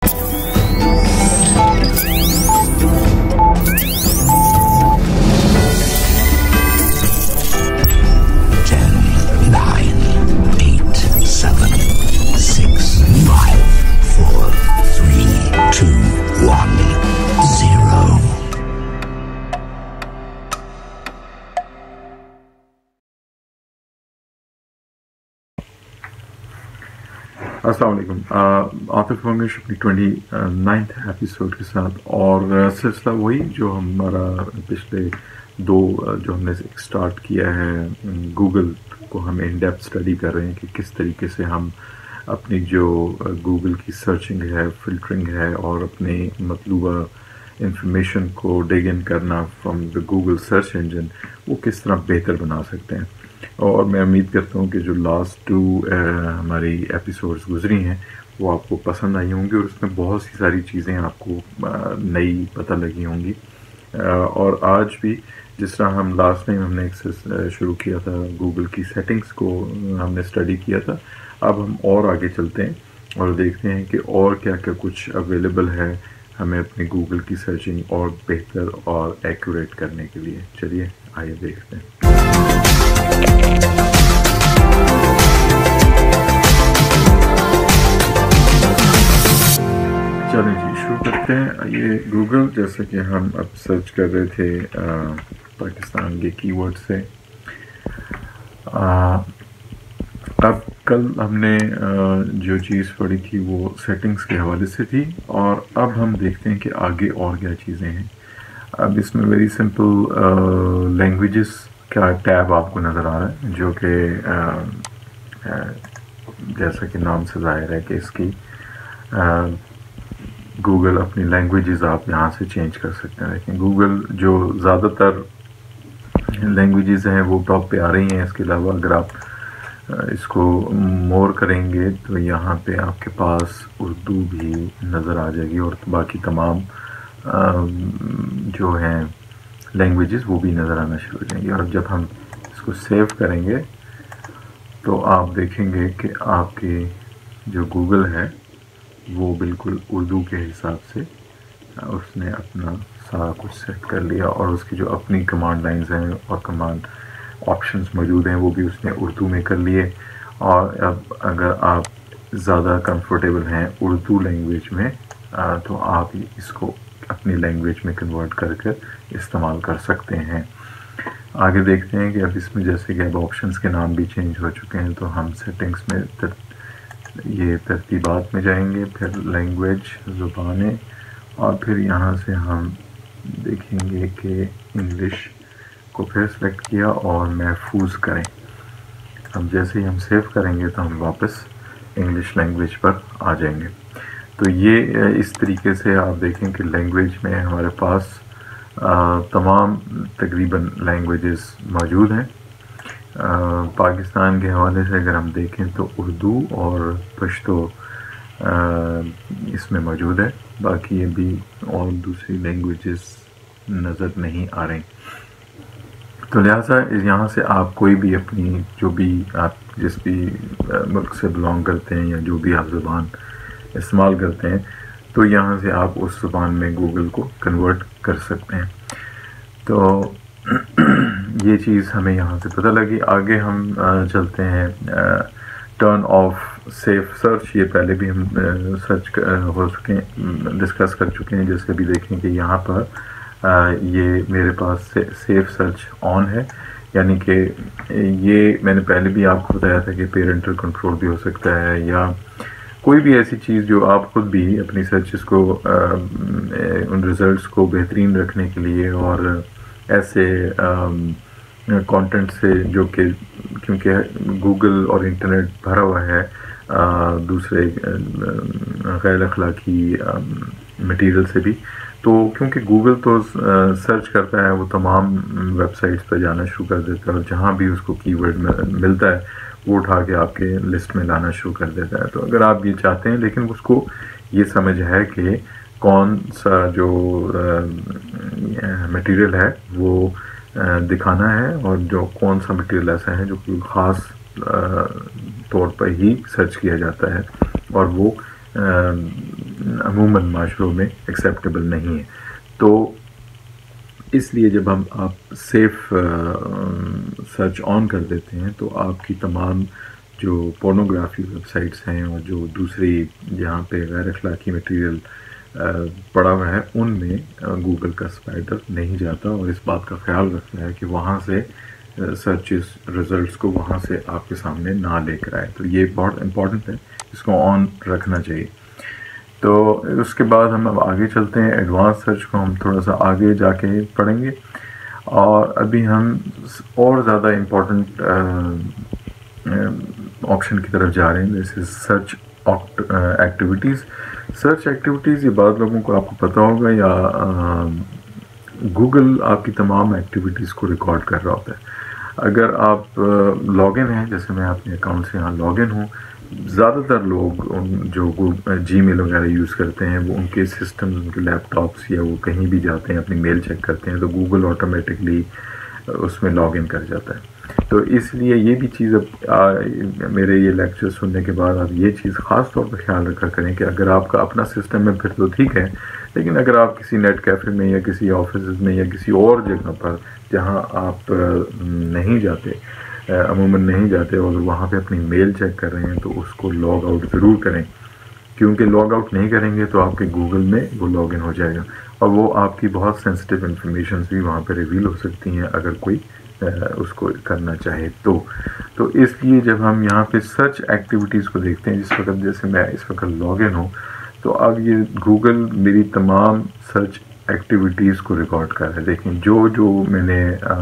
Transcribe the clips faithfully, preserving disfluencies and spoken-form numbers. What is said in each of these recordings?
अस्सलाम वालेकुम। आतिफ मंगेश अपनी ट्वेंटी नाइन्थ एपिसोड के साथ, और सिलसिला वही जो हमारा पिछले दो जो हमने स्टार्ट किया है, गूगल को हम इन डेप्थ स्टडी कर रहे हैं कि किस तरीके से हम अपनी जो गूगल की सर्चिंग है, फिल्टरिंग है, और अपने मतलूबा इंफॉर्मेशन को डिग इन करना from the Google search engine, वो किस तरह बेहतर बना सकते हैं। और मैं उम्मीद करता हूँ कि जो लास्ट टू हमारी एपिसोड्स गुजरी हैं वो आपको पसंद आई होंगी, और उसमें बहुत सी सारी चीज़ें आपको नई पता लगी होंगी। और आज भी जिस तरह हम लास्ट टाइम हमने एक्सेस शुरू किया था, गूगल की सेटिंग्स को हमने स्टडी किया था, अब हम और आगे चलते हैं और देखते हैं कि और क्या क्या कुछ अवेलेबल है हमें अपनी गूगल की सर्चिंग और बेहतर और एक्यूरेट करने के लिए। चलिए आइए देखते हैं। चलें जी, शुरू करते हैं। ये गूगल, जैसे कि हम अब सर्च कर रहे थे आ, पाकिस्तान के कीवर्ड से, आ, अब कल हमने आ, जो चीज़ पढ़ी थी वो सेटिंग्स के हवाले से थी, और अब हम देखते हैं कि आगे और क्या चीज़ें हैं। अब इसमें वेरी सिंपल लैंग्वेजेस का टैब आपको नज़र आ रहा है, जो कि जैसा कि नाम से ज़ाहिर है कि इसकी गूगल अपनी लैंग्वेजेस आप यहाँ से चेंज कर सकते हैं। लेकिन गूगल जो ज़्यादातर लैंग्वेजेस हैं वो टॉप पे आ रही हैं। इसके अलावा अगर आप इसको मोर करेंगे तो यहाँ पे आपके पास उर्दू भी नज़र आ जाएगी, और बाकी तमाम जो हैं लैंग्वेजेस वो भी नज़र आना शुरू हो जाएंगी। और जब हम इसको सेव करेंगे तो आप देखेंगे कि आपकी जो गूगल है वो बिल्कुल उर्दू के हिसाब से उसने अपना सारा कुछ सेट कर लिया, और उसकी जो अपनी कमांड लाइंस हैं और कमांड ऑप्शंस मौजूद हैं वो भी उसने उर्दू में कर लिए। और अब अगर आप ज़्यादा कंफर्टेबल हैं उर्दू लैंग्वेज में, तो आप इसको अपनी लैंग्वेज में कन्वर्ट कर कर इस्तेमाल कर सकते हैं। आगे देखते हैं कि अब इसमें जैसे कि अब ऑप्शंस के नाम भी चेंज हो चुके हैं, तो हम सेटिंग्स में तर, ये तरतीबात में जाएंगे, फिर लैंग्वेज ज़ुबानें, और फिर यहाँ से हम देखेंगे कि इंग्लिश को फिर सेलेक्ट किया और महफूज करें। अब जैसे ही हम सेव करेंगे तो हम वापस इंग्लिश लैंग्वेज पर आ जाएंगे। तो ये इस तरीके से आप देखें कि लैंग्वेज में हमारे पास आ, तमाम तकरीबन लैंग्वेजेस मौजूद हैं। पाकिस्तान के हवाले से अगर हम देखें तो उर्दू और पश्तो इसमें मौजूद है, बाकी ये भी और दूसरी लैंग्वेजेस नज़र नहीं आ रही। तो लिहाजा यहाँ से आप कोई भी अपनी जो भी आप जिस भी मुल्क से बिलोंग करते हैं या जो भी आप ज़ुबान इस्तेमाल करते हैं, तो यहाँ से आप उस ज़ुबान में गूगल को कन्वर्ट कर सकते हैं। तो ये चीज़ हमें यहाँ से पता लगी। आगे हम चलते हैं टर्न ऑफ सेफ सर्च। ये पहले भी हम सर्च हो चुके हैं, डिस्कस कर चुके हैं। जैसे भी देखें कि यहाँ पर आ, ये मेरे पास से, सेफ सर्च ऑन है, यानी कि ये मैंने पहले भी आपको बताया था कि पेरेंटल कंट्रोल भी हो सकता है, या कोई भी ऐसी चीज़ जो आप खुद भी अपनी सर्चेस को आ, उन रिज़ल्ट्स को बेहतरीन रखने के लिए, और ऐसे कंटेंट से जो कि क्योंकि गूगल और इंटरनेट भरा हुआ है आ, दूसरे गैर अखलाकी मटेरियल से भी, तो क्योंकि गूगल तो सर्च करता है, वो तमाम वेबसाइट्स पर जाना शुरू कर देता है, और जहाँ भी उसको कीवर्ड मिलता है वो उठा के आपके लिस्ट में लाना शुरू कर देता है। तो अगर आप ये चाहते हैं, लेकिन उसको ये समझ है कि कौन सा जो मटेरियल है वो आ, दिखाना है, और जो कौन सा मटेरियल ऐसा है जो कोई ख़ास तौर पर ही सर्च किया जाता है, और वो عموماً معاشروں میں ایکسیپٹیبل نہیں ہے. تو اس لیے جب ہم آپ سیف سرچ آن کر دیتے ہیں تو آپ کی تمام جو پورنوگرافی ویب سائٹس ہیں اور جو دوسری جہاں پہ غیر اخلاقی مٹیریل پڑا ہوا ہے ان میں گوگل کا اسپائڈر نہیں جاتا اور اس بات کا خیال رکھتا ہے کہ وہاں سے سرچز ریزلٹس کو وہاں سے آپ کے سامنے نہ لے کر آئے. تو یہ بہت امپورٹنٹ ہے، اس کو آن رکھنا چاہیے. تو اس کے بعد ہم اب آگے چلتے ہیں. ایڈوانس سرچ کو ہم تھوڑا سا آگے جا کے پڑھیں گے، اور ابھی ہم اور زیادہ امپورٹنٹ آپشن کی طرف جا رہے ہیں، جیسے سرچ ایکٹیویٹیز. سرچ ایکٹیویٹیز یہ بعض لوگوں کو آپ کو پتہ ہوگا، یا گوگل آپ کی تمام ایکٹیویٹیز کو ریکارڈ کر رہا ہوتا ہے. اگر آپ لاگ ان ہیں، جیسے میں اپنے اکاؤنٹ سے یہاں لاگ ان ہوں، زیادہ تر لوگ جو جی میل وغیرہ یوز کرتے ہیں وہ ان کے سسٹمز، ان کے لیپ ٹاپس، یا وہ کہیں بھی جاتے ہیں اپنی میل چیک کرتے ہیں تو گوگل آٹومیٹکلی اس میں لاگ ان کر جاتا ہے. تو اس لیے یہ بھی چیز اب میرے یہ لیکچر سننے کے بعد آپ یہ چیز خاص طور پر خیال رکھا کریں کہ اگر آپ کا اپنا سسٹم ہے پھر تو ٹھیک ہے، لیکن اگر آپ کسی نیٹ کیفے میں یا کسی آفیسز میں یا کسی اور جگہ پر جہاں آپ نہیں جاتے، عموماً نہیں جاتے، اور وہاں پہ اپنی میل چیک کر رہے ہیں تو اس کو لاگ آؤٹ ضرور کریں، کیونکہ لاگ آؤٹ نہیں کریں گے تو آپ کے گوگل میں وہ لاگ ان ہو جائے گا، اور وہ آپ کی بہت سینسٹیو انفارمیشنز بھی وہاں پہ ریویل ہو سکتی ہیں اگر کوئی اس کو کرنا چاہے تو. تو اس لیے جب ہم یہاں پہ سرچ ایکٹیویٹیز کو دیکھتے ہیں، جس وقت جیسے میں اس وقت لاگ ان ہوں، تو اب یہ گوگل میری تمام سرچ ایکٹیویٹیز کو ریکارڈ کر رہا ہے. دیکھیں جو جو میں نے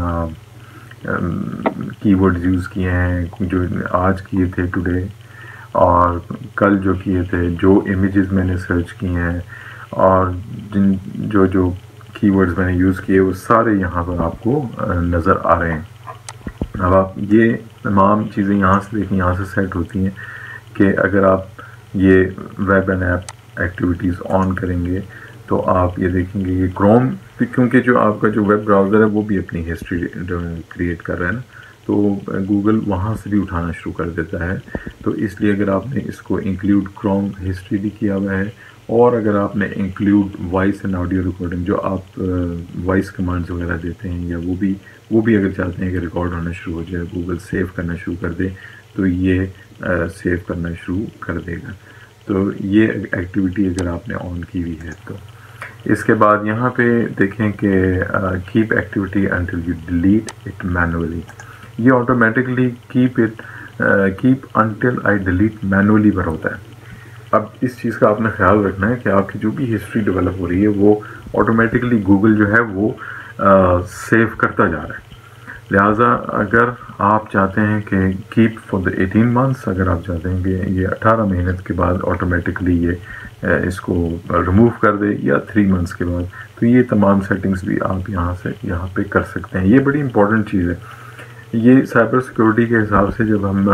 کی ورڈز یوز کیے ہیں، جو آج کیے تھے ٹوڈے، اور کل جو کیے تھے، جو امیجز میں نے سرچ کیے ہیں، اور جن جو جو کی ورڈز میں نے یوز کیے وہ سارے یہاں پر آپ کو نظر آ رہے ہیں. اب آپ یہ تمام چیزیں یہاں سے دیکھیں، یہاں سے سیٹ ہوتی ہیں کہ اگر آپ یہ web and app activities on کریں گے تو آپ یہ دیکھیں گے کہ کروم، کیونکہ جو آپ کا جو ویب براؤزر ہے وہ بھی اپنی ہسٹری کریٹ کر رہا ہے نا، تو گوگل وہاں سے بھی اٹھانا شروع کر دیتا ہے. تو اس لیے اگر آپ نے اس کو انکلیوڈ کروم ہسٹری بھی کیا ہوا ہے، اور اگر آپ نے include voice and audio recording, جو آپ وائس کمانڈز وغیرہ دیتے ہیں، یا وہ بھی وہ بھی اگر چاہتے ہیں کہ ریکارڈ ہونا شروع ہو جائے، گوگل سیو کرنا شروع کر دے، تو یہ سیو کرنا شروع کر دے گا. تو یہ ایکٹیویٹی اگر آپ نے آن کی ہوئی ہے تو. اس کے بعد یہاں پہ دیکھیں کہ keep activity until you delete it manually. یہ automatically keep it keep until I delete manually پر ہوتا ہے. اب اس چیز کا آپ نے خیال رکھنا ہے کہ آپ کی جو بھی ہسٹری ڈیولپ ہو رہی ہے وہ آٹومیٹکلی گوگل جو ہے وہ سیو کرتا جا رہا ہے. لہٰذا اگر آپ چاہتے ہیں کہ keep for the eighteen months, اگر آپ چاہتے ہیں کہ یہ اٹھارہ مہینے کے بعد آٹومیٹکلی یہ اس کو ریموو کر دے، یا تھری منتھس کے بعد، تو یہ تمام سیٹنگز بھی آپ یہاں سے یہاں پہ کر سکتے ہیں. یہ بڑی امپورٹنٹ چیز ہے. یہ سائبر سیکورٹی کے حساب سے جب ہم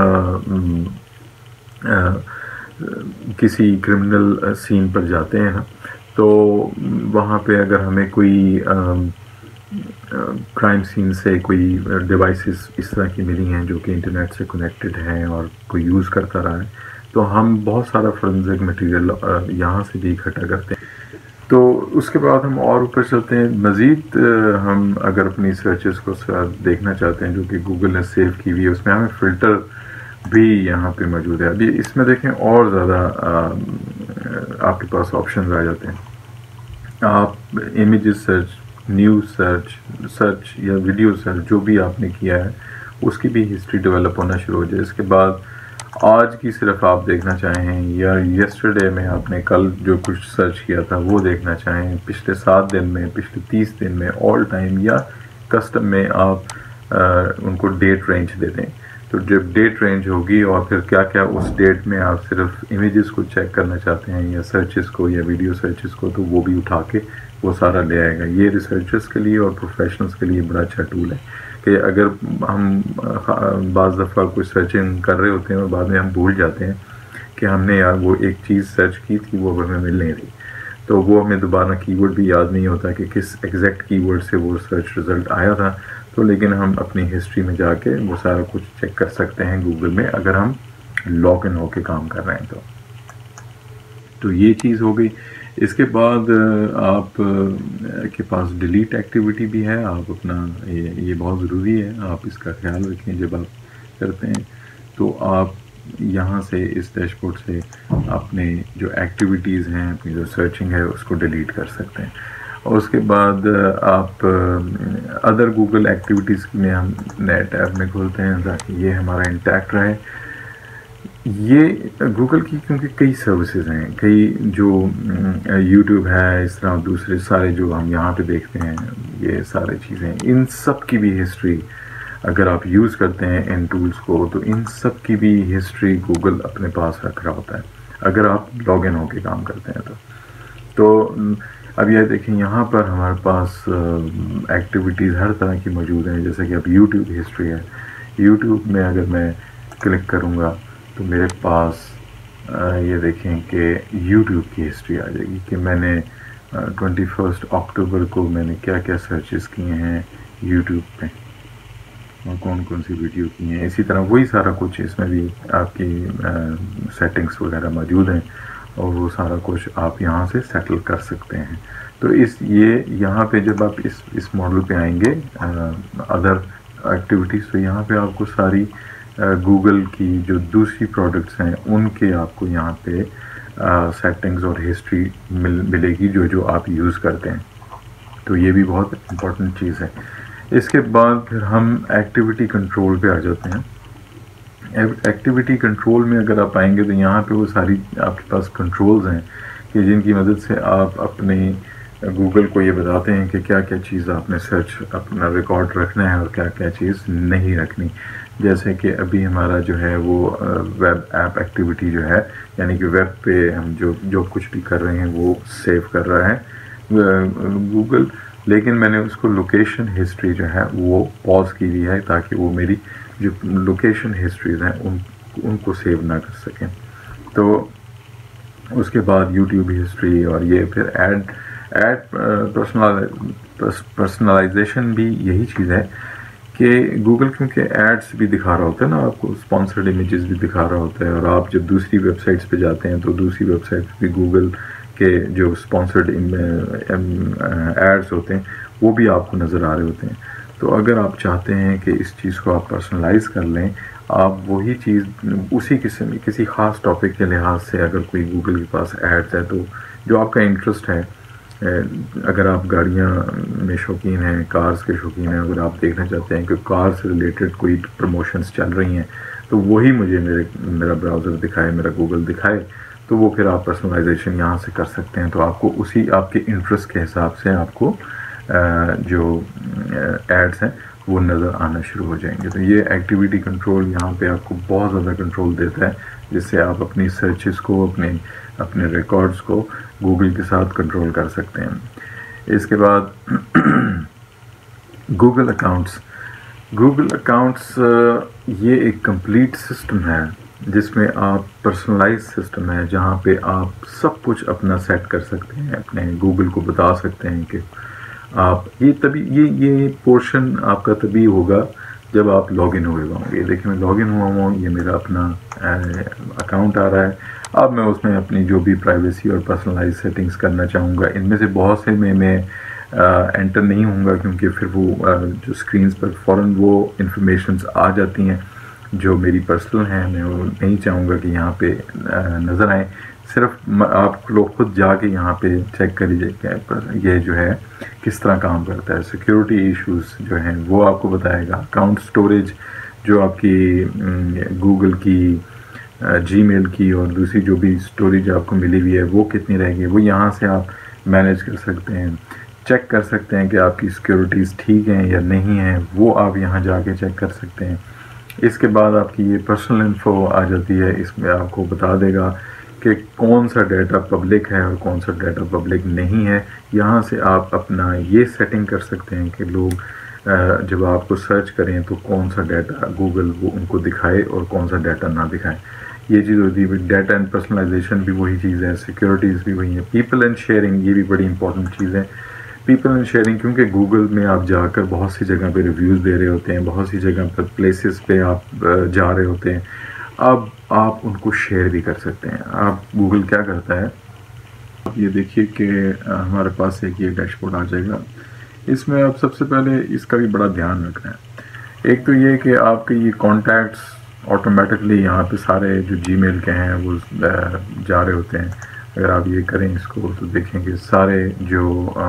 کسی کرمنل سین پر جاتے ہیں نا، تو وہاں پہ اگر ہمیں کوئی کرائم سین سے کوئی ڈیوائسز اس طرح کی ملی ہیں جو کہ انٹرنیٹ سے کنیکٹڈ ہیں اور کوئی یوز کرتا رہا ہے، تو ہم بہت سارا فورنزک مٹیریل یہاں سے بھی اکٹھا کرتے ہیں. تو اس کے بعد ہم اور اوپر چلتے ہیں. مزید ہم اگر اپنی سرچز کو دیکھنا چاہتے ہیں جو کہ گوگل نے سیو کی ہوئی ہے، اس میں ہمیں فلٹر بھی یہاں پہ موجود ہے. ابھی اس میں دیکھیں اور زیادہ آپ کے پاس آپشنز آ جاتے ہیں. آپ images search, news search search یا ویڈیو سرچ جو بھی آپ نے کیا ہے اس کی بھی ہسٹری ڈیولپ ہونا شروع ہو جائے. اس کے بعد آج کی صرف آپ دیکھنا چاہیں، یا یسٹرڈے میں آپ نے کل جو کچھ سرچ کیا تھا وہ دیکھنا چاہیں، پچھلے سات دن میں، پچھلے تیس دن میں، آل ٹائم، یا کسٹم میں آپ ان کو ڈیٹ رینج دے دیں. تو جب ڈیٹ رینج ہوگی اور پھر کیا کیا اس ڈیٹ میں آپ صرف امیجز کو چیک کرنا چاہتے ہیں یا سرچز کو یا ویڈیو سرچز کو، تو وہ بھی اٹھا کے وہ سارا لے آئے گا. یہ ریسرچرز کے لیے اور پروفیشنلز کے لیے بڑا اچھا ٹول ہے کہ اگر ہم بعض دفعہ کوئی سرچنگ کر رہے ہوتے ہیں اور بعد میں ہم بھول جاتے ہیں کہ ہم نے یار وہ ایک چیز سرچ کی تھی وہ ہمیں مل نہیں رہی، تو وہ ہمیں دوبارہ کی ورڈ بھی یاد نہیں ہوتا کہ کس ایگزیکٹ کی ورڈ سے وہ سرچ رزلٹ آیا تھا. تو لیکن ہم اپنی ہسٹری میں جا کے وہ سارا کچھ چیک کر سکتے ہیں گوگل میں اگر ہم لاگ ان ہو کے کام کر رہے ہیں. تو تو یہ چیز ہو گئی. اس کے بعد آپ کے پاس ڈیلیٹ ایکٹیویٹی بھی ہے. آپ اپنا یہ یہ بہت ضروری ہے, آپ اس کا خیال رکھیں جب آپ کرتے ہیں. تو آپ یہاں سے اس ڈیش بورڈ سے اپنے جو ایکٹیویٹیز ہیں, اپنی جو سرچنگ ہے اس کو ڈیلیٹ کر سکتے ہیں. اور اس کے بعد آپ ادر گوگل ایکٹیویٹیز میں ہم نئے ٹیب میں کھولتے ہیں تاکہ یہ ہمارا انٹیکٹ رہے. یہ گوگل کی کیونکہ کئی سروسز ہیں, کئی جو یوٹیوب ہے, اس طرح دوسرے سارے جو ہم یہاں پہ دیکھتے ہیں, یہ سارے چیزیں, ان سب کی بھی ہسٹری اگر آپ یوز کرتے ہیں ان ٹولز کو, تو ان سب کی بھی ہسٹری گوگل اپنے پاس رکھ رہا ہوتا ہے اگر آپ لاگ ان ہو کے کام کرتے ہیں. تو تو اب یہ دیکھیں یہاں پر ہمارے پاس ایکٹیویٹیز ہر طرح کی موجود ہیں. جیسے کہ اب یوٹیوب ہسٹری ہے, یوٹیوب میں اگر میں کلک کروں گا تو میرے پاس یہ دیکھیں کہ یوٹیوب کی ہسٹری آ جائے گی کہ میں نے ٹوینٹی فسٹ اکتوبر کو میں نے کیا کیا سرچز کیے ہیں یوٹیوب پہ اور کون کون سی ویڈیو کی ہیں. اسی طرح وہی سارا کچھ اس میں بھی آپ کی سیٹنگس وغیرہ موجود ہیں اور وہ سارا کچھ آپ یہاں سے سیٹل کر سکتے ہیں. تو اس یہ یہاں پہ جب آپ اس اس ماڈل پہ آئیں گے ادر ایکٹیویٹیز, تو یہاں پہ آپ کو ساری گوگل کی جو دوسری پروڈکٹس ہیں ان کے آپ کو یہاں پہ سیٹنگز اور ہسٹری مل ملے گی جو جو آپ یوز کرتے ہیں. تو یہ بھی بہت امپورٹنٹ چیز ہے. اس کے بعد پھر ہم ایکٹیویٹی کنٹرول پہ آ جاتے ہیں. ایکٹیویٹی کنٹرول میں اگر آپ آئیں گے تو یہاں پہ وہ ساری آپ کے پاس کنٹرولز ہیں کہ جن کی مدد سے آپ اپنے گوگل کو یہ بتاتے ہیں کہ کیا کیا چیز آپ نے سرچ اپنا ریکارڈ رکھنا ہے اور کیا کیا چیز نہیں رکھنی. جیسے کہ ابھی ہمارا جو ہے وہ ویب ایپ ایکٹیویٹی جو ہے, یعنی کہ ویب پہ ہم جو جو کچھ بھی کر رہے ہیں وہ سیو کر رہا ہے گوگل, لیکن میں نے اس کو لوکیشن ہسٹری جو ہے وہ پاز کی ہوئی ہے تاکہ وہ میری جو لوکیشن ہسٹریز ہیں ان ان کو سیو نہ کر سکیں. تو اس کے بعد یوٹیوب ہسٹری اور یہ پھر ایڈ ایڈ پرسنلائزیشن بھی یہی چیز ہے کہ گوگل کیونکہ ایڈس بھی دکھا رہا ہوتا ہے نا آپ کو, اسپانسرڈ امیجز بھی دکھا رہا ہوتا ہے, اور آپ جب دوسری ویب سائٹس پہ جاتے ہیں تو دوسری ویب سائٹس پہ گوگل کے جو اسپانسرڈ ایڈس ہوتے ہیں وہ بھی آپ کو نظر آ رہے ہوتے ہیں. تو اگر آپ چاہتے ہیں کہ اس چیز کو آپ پرسنلائز کر لیں, آپ وہی چیز اسی قسم کسی خاص ٹاپک کے لحاظ سے اگر کوئی گوگل کے پاس ایڈس ہے تو جو آپ کا انٹرسٹ ہے, اگر آپ گاڑیاں میں شوقین ہیں, کارز کے شوقین ہیں, اگر آپ دیکھنا چاہتے ہیں کہ کار سے ریلیٹڈ کوئی پروموشنز چل رہی ہیں تو وہی مجھے میرے میرا براؤزر دکھائے, میرا گوگل دکھائے, تو وہ پھر آپ پرسنلائزیشن یہاں سے کر سکتے ہیں. تو آپ کو اسی آپ کے انٹرسٹ کے حساب سے آپ کو جو ایڈس ہیں وہ نظر آنا شروع ہو جائیں گے. تو یہ ایکٹیویٹی کنٹرول یہاں پہ آپ کو بہت زیادہ کنٹرول دیتا ہے, جس سے آپ اپنی سرچز کو, اپنے اپنے ریکارڈز کو گوگل کے ساتھ کنٹرول کر سکتے ہیں. اس کے بعد گوگل اکاؤنٹس. گوگل اکاؤنٹس یہ ایک کمپلیٹ سسٹم ہے جس میں آپ پرسنلائز سسٹم ہے جہاں پہ آپ سب کچھ اپنا سیٹ کر سکتے ہیں, اپنے گوگل کو بتا سکتے ہیں کہ آپ یہ تبھی یہ یہ پورشن آپ کا تبھی ہوگا جب آپ لاگ ان ہوئے ہوں گے. یہ دیکھیں میں لاگ ان ہوا ہوں, یہ میرا اپنا اکاؤنٹ آ رہا ہے. اب میں اس میں اپنی جو بھی پرائیویسی اور پرسنلائز سیٹنگز کرنا چاہوں گا, ان میں سے بہت سے میں میں انٹر نہیں ہوں گا کیونکہ پھر وہ جو اسکرینز پر فوراً وہ انفارمیشنز آ جاتی ہیں جو میری پرسنل ہیں, میں وہ نہیں چاہوں گا کہ یہاں پہ نظر آئیں. صرف آپ لوگ خود جا کے یہاں پہ چیک کر لیجیے کہ یہ جو ہے کس طرح کام کرتا ہے. سیکیورٹی ایشوز جو ہیں وہ آپ کو بتائے گا. اکاؤنٹ سٹوریج جو آپ کی گوگل کی, جی میل کی اور دوسری جو بھی سٹوریج آپ کو ملی ہوئی ہے وہ کتنی رہے گی, وہ یہاں سے آپ مینیج کر سکتے ہیں. چیک کر سکتے ہیں کہ آپ کی سیکیورٹیز ٹھیک ہیں یا نہیں ہیں, وہ آپ یہاں جا کے چیک کر سکتے ہیں. اس کے بعد آپ کی یہ پرسنل انفو آ جاتی ہے, اس میں آپ کو بتا دے گا کہ کون سا ڈیٹا پبلک ہے اور کون سا ڈیٹا پبلک نہیں ہے. یہاں سے آپ اپنا یہ سیٹنگ کر سکتے ہیں کہ لوگ جب آپ کو سرچ کریں تو کون سا ڈیٹا گوگل وہ ان کو دکھائے اور کون سا ڈیٹا نہ دکھائے. یہ چیز ہوتی ہے. ڈیٹا اینڈ پرسنلائزیشن بھی وہی چیز ہے, سیکیورٹیز بھی وہی ہے. پیپل اینڈ شیئرنگ یہ بھی بڑی امپورٹنٹ چیز ہے. پیپل اینڈ شیئرنگ کیونکہ گوگل میں آپ جا کر بہت سی جگہ پہ ریویوز دے رہے ہوتے ہیں, بہت سی جگہ پر پلیسز پہ آپ جا رہے ہوتے ہیں, اب آپ ان کو شیئر بھی کر سکتے ہیں. آپ گوگل کیا کرتا ہے اب یہ دیکھیے کہ ہمارے پاس ایک یہ ڈیش بورڈ آ جائے گا. اس میں اب سب سے پہلے اس کا بھی بڑا دھیان رکھنا ہے. ایک تو یہ کہ آپ کے یہ کانٹیکٹس آٹومیٹکلی یہاں پہ سارے جو جی میل کے ہیں وہ جا رہے ہوتے ہیں. اگر آپ یہ کریں اس کو تو دیکھیں کہ سارے جو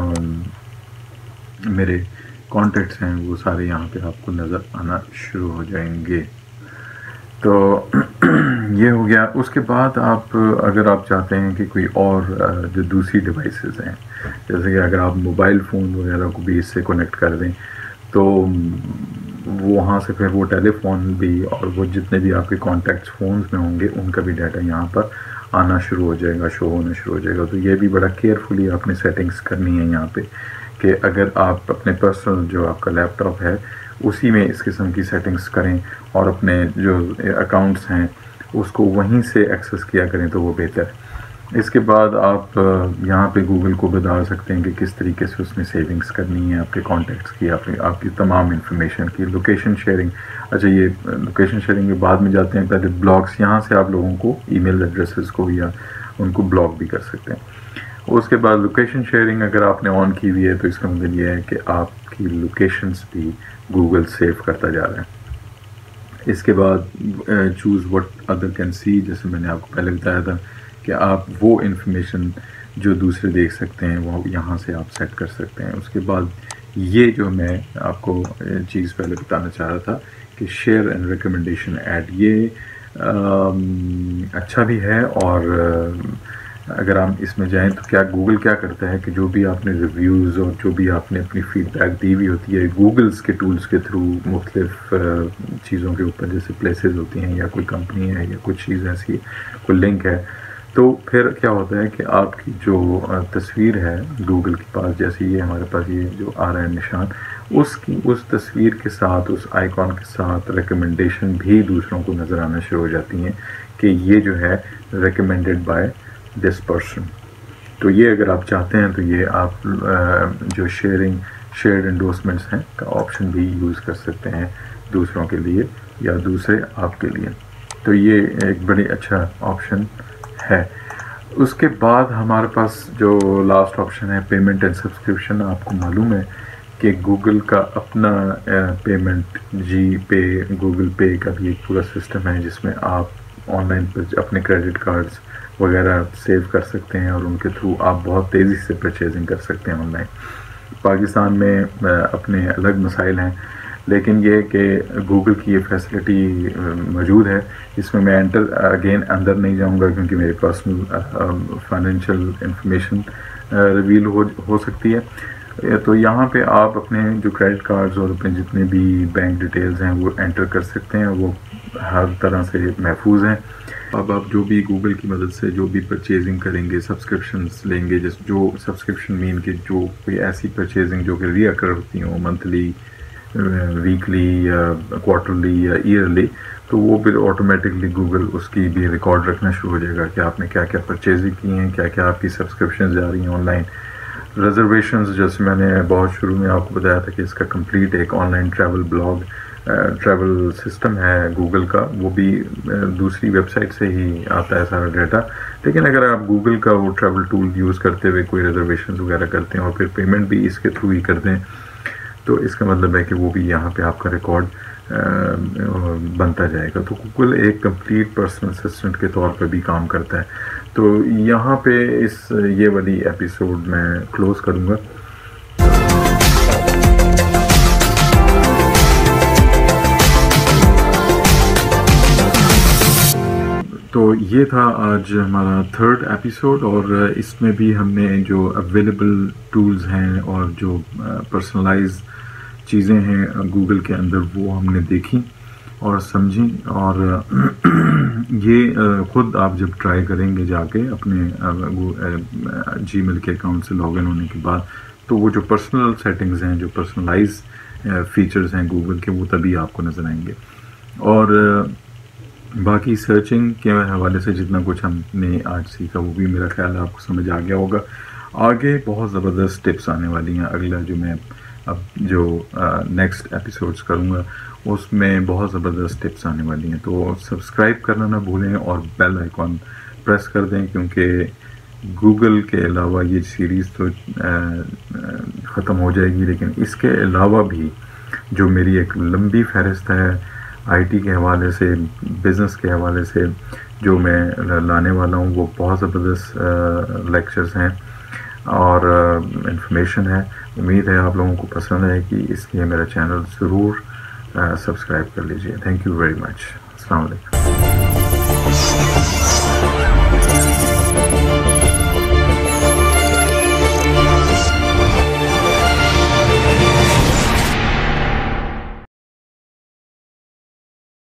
میرے کانٹیکٹس ہیں وہ سارے یہاں پہ آپ کو نظر آنا شروع ہو جائیں گے. تو یہ ہو گیا. اس کے بعد آپ اگر آپ چاہتے ہیں کہ کوئی اور جو دوسری ڈیوائسز ہیں جیسے کہ اگر آپ موبائل فون وغیرہ کو بھی اس سے کنیکٹ کر دیں تو وہاں سے پھر وہ ٹیلی فون بھی اور وہ جتنے بھی آپ کے کانٹیکٹس فونز میں ہوں گے ان کا بھی ڈیٹا یہاں پر آنا شروع ہو جائے گا, شو ہونا شروع ہو جائے گا. تو یہ بھی بڑا کیئرفلی آپ نے سیٹنگز کرنی ہے یہاں پہ کہ اگر آپ اپنے پرسنل جو آپ کا لیپ ٹاپ ہے اسی میں اس قسم کی سیٹنگز کریں اور اپنے جو اکاؤنٹس ہیں اس کو وہیں سے ایکسیس کیا کریں تو وہ بہتر ہے. اس کے بعد آپ یہاں پہ گوگل کو بتا سکتے ہیں کہ کس طریقے سے اس میں سیونگز کرنی ہے آپ کے کانٹیکٹس کی, آپ آپ کی تمام انفارمیشن کی. لوکیشن شیئرنگ, اچھا یہ لوکیشن شیئرنگ کے بعد میں جاتے ہیں. پہلے بلاگس, یہاں سے آپ لوگوں کو ای میل ایڈریسز کو یا ان کو بلاک بھی کر سکتے ہیں. اس کے بعد لوکیشن شیئرنگ اگر آپ نے آن کی ہوئی ہے تو اس کا مطلب یہ ہے کہ آپ کی لوکیشنز بھی گوگل سیو کرتا جا رہا ہے. اس کے بعد choose what other can see, جیسے میں نے آپ کو پہلے بتایا تھا کہ آپ وہ انفارمیشن جو دوسرے دیکھ سکتے ہیں وہ یہاں سے آپ سیٹ کر سکتے ہیں. اس کے بعد یہ جو میں آپ کو چیز پہلے بتانا چاہ رہا تھا کہ شیئر اینڈ ریکمنڈیشن ایڈ, یہ اچھا بھی ہے. اور اگر ہم اس میں جائیں تو کیا گوگل کیا کرتا ہے کہ جو بھی آپ نے ریویوز اور جو بھی آپ نے اپنی فیڈ بیک دی ہوئی ہوتی ہے گوگلز کے ٹولز کے تھرو مختلف چیزوں کے اوپر, جیسے پلیسز ہوتی ہیں یا کوئی کمپنی ہے یا کچھ چیز ایسی کوئی لنک ہے, تو پھر کیا ہوتا ہے کہ آپ کی جو تصویر ہے گوگل کے پاس, جیسے یہ ہمارے پاس یہ جو آ رہا ہے نشان, اس کی اس تصویر کے ساتھ اس آئیکن کے ساتھ ریکمنڈیشن بھی دوسروں کو نظر آنا شروع ہو جاتی ہیں کہ یہ جو ہے ریکمینڈیڈ بائی دس پرسن. تو یہ اگر آپ چاہتے ہیں تو یہ آپ جو شیئرنگ شیئرڈ انڈورسمنٹس ہیں کا آپشن بھی یوز کر سکتے ہیں دوسروں کے لیے یا دوسرے آپ کے لیے. تو یہ ایک بڑی اچھا آپشن ہے. اس کے بعد ہمارے پاس جو لاسٹ آپشن ہے پیمنٹ اینڈ سبسکرپشن. آپ کو معلوم ہے کہ گوگل کا اپنا پیمنٹ جی پے, گوگل پے کا بھی ایک پورا سسٹم ہے جس میں آپ آن لائن اپنے کریڈٹ کارڈز وغیرہ سیو کر سکتے ہیں اور ان کے تھرو آپ بہت تیزی سے پرچیزنگ کر سکتے ہیں آن لائن. پاکستان میں اپنے الگ مسائل ہیں لیکن یہ کہ گوگل کی یہ فیسلٹی موجود ہے. اس میں میں انٹر اگین اندر نہیں جاؤں گا کیونکہ میری پرسنل فائنینشیل انفارمیشن ریویل ہو ہو سکتی ہے. تو یہاں پہ آپ اپنے جو کریڈٹ کارڈز اور اپنے جتنے بھی بینک ڈیٹیلز ہیں وہ انٹر کر سکتے ہیں, وہ ہر طرح سے محفوظ ہیں. اب آپ جو بھی گوگل کی مدد سے جو بھی پرچیزنگ کریں گے, سبسکرپشنز لیں گے, جس جو سبسکرپشن مین کہ جو کوئی ایسی پرچیزنگ جو کہ ری اکر ہوتی ہوں, منتھلی, ویکلی یا کوارٹرلی یا ایئرلی, تو وہ پھر آٹومیٹکلی گوگل اس کی بھی ریکارڈ رکھنا شروع ہو جائے گا کہ آپ نے کیا کیا پرچیزنگ کی ہیں, کیا کیا آپ کی سبسکرپشنز جا رہی ہیں آن لائن. ریزرویشنز جیسے میں نے بہت شروع میں آپ کو بتایا تھا کہ اس کا کمپلیٹ ایک online travel blog travel system ہے گوگل کا, وہ بھی دوسری ویب سائٹ سے ہی آتا ہے سارا ڈیٹا. لیکن اگر آپ گوگل کا وہ ٹریول ٹول یوز کرتے ہوئے کوئی ریزرویشنز وغیرہ کرتے ہیں اور پھر پیمنٹ بھی اس کے تھرو ہی کرتے ہیں تو اس کا مطلب ہے کہ وہ بھی یہاں پہ آپ کا ریکارڈ بنتا جائے گا. تو گوگل ایک کمپلیٹ پرسنل اسسٹنٹ کے طور پہ بھی کام کرتا ہے. تو یہاں پہ اس یہ والی ایپیسوڈ میں کلوز کروں گا. تو یہ تھا آج ہمارا تھرڈ ایپیسوڈ اور اس میں بھی ہم نے جو اویلیبل ٹولز ہیں اور جو پرسنلائز چیزیں ہیں گوگل کے اندر وہ ہم نے دیکھی اور سمجھی. اور یہ خود آپ جب ٹرائی کریں گے جا کے اپنے جی میل کے اکاؤنٹ سے لاگ ان ہونے کے بعد تو وہ جو پرسنل سیٹنگز ہیں, جو پرسنلائز فیچرز ہیں گوگل کے, وہ تبھی آپ کو نظر آئیں گے. اور باقی سرچنگ کے حوالے سے جتنا کچھ ہم نے آج سیکھا وہ بھی میرا خیال ہے آپ کو سمجھ آ گیا ہوگا. آگے بہت زبردست ٹپس آنے والی ہیں. اگلا جو میں اب جو نیکسٹ ایپیسوڈس کروں گا اس میں بہت زبردست ٹپس آنے والی ہیں. تو سبسکرائب کرنا نہ بھولیں اور بیل آئیکن پریس کر دیں کیونکہ گوگل کے علاوہ یہ سیریز تو ختم ہو جائے گی، لیکن اس کے علاوہ بھی جو میری ایک لمبی فہرست ہے آئی ٹی کے حوالے سے، بزنس کے حوالے سے، جو میں لانے والا ہوں، وہ بہت زبردست لیکچرز ہیں اور انفارمیشن ہے. امید ہے آپ لوگوں کو پسند آئے گی، اس لیے میرا چینل ضرور سبسکرائب کر لیجیے. Thank you very much. السلام علیکم.